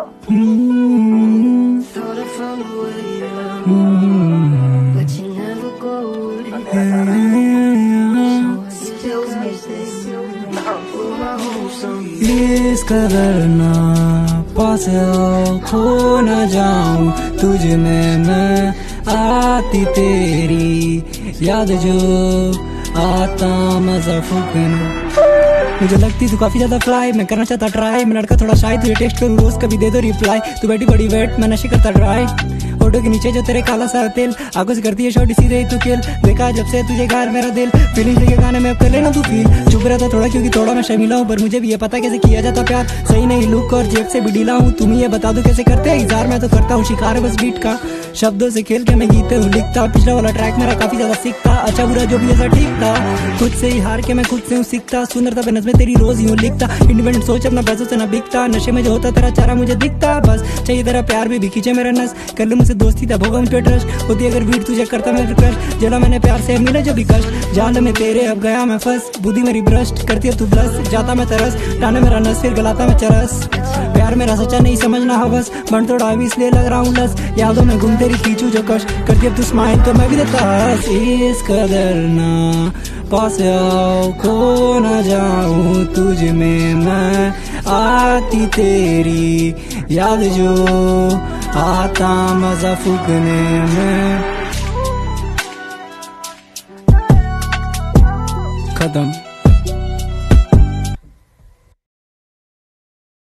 Thought I found a way out, but you never go away. So I still put my hopes on you. इस कदर ना पास आओ, खो न जाऊं तुझ में मैं, आती तेरी याद जो आता मजा फूकना। मुझे लगती तू काफी ज्यादा फ्लाई, मैं करना चाहता ट्राई, मैं लड़का थोड़ा शाय, तुझे टेक्स्ट करूँ रोज कभी दे दो रिप्लाई। तू बैठी बड़ी वेट, मैं नशे करता ट्राई, फोटो के नीचे जो तेरे काला सा तेल, आंखों से करती है शॉट सीधे ही तू खेल। देखा जब से तुझे गार मेरा दिल, फीलिंग के गाने में अब कर लेना तू फील। चुप रहता थोड़ा क्योंकि थोड़ा मैं शर्मिला हूँ, पर मुझे भी ये पता कैसे किया जाता प्यार। सही नहीं लुक और जेब से भी ढीला हूँ, तुम ये बता दो कैसे करते हैं इज़हार। मैं तो करता हूँ शिकार बस बीट का, शब्दों से खेल के मैं गीते हूँ लिखता। पिछला वाला ट्रैक मेरा काफी ज्यादा सीखता, अच्छा बुरा जो भी ऐसा ठीक था। खुद से ही हार के मैं खुद से हूँ सीखता, सुंदरता बेनस में तेरी रोज यूँ लिखता। इंडिपेंडेंट सोच अपना पैसों से ना बिकता, नशे में जो होता तेरा चारा मुझे दिखता। बस चाहिए तेरा प्यार भी खींचे मेरा नस, कर ले मुझसे दोस्ती तब होगा मुझ पे ट्रस्ट। होती अगर बीट तुझे करता मैं रिक्वेस्ट, जला मैंने प्यार से मिले जो भी कष्ट। जाल में तेरे अब गया मैं फंस, बुद्धि मेरी भ्रष्ट करती है तू ब्लस। जाता मैं तरस, टाने मेरा नस फिर गलाता मैं चरस। प्यार मेरा सच्चा नहीं समझना हवस, बन थोड़ा भी इसलिए लग रहा हूँ लस। यादों में घूम तेरी खींचू जो कश, करती अब तू स्माइल तो मैं भी देता हंस। इस कदर ना पास आओ, खो न जाऊं तुझ में मैं, आती तेरी याद जो आता मजा फूकने में। खत्म।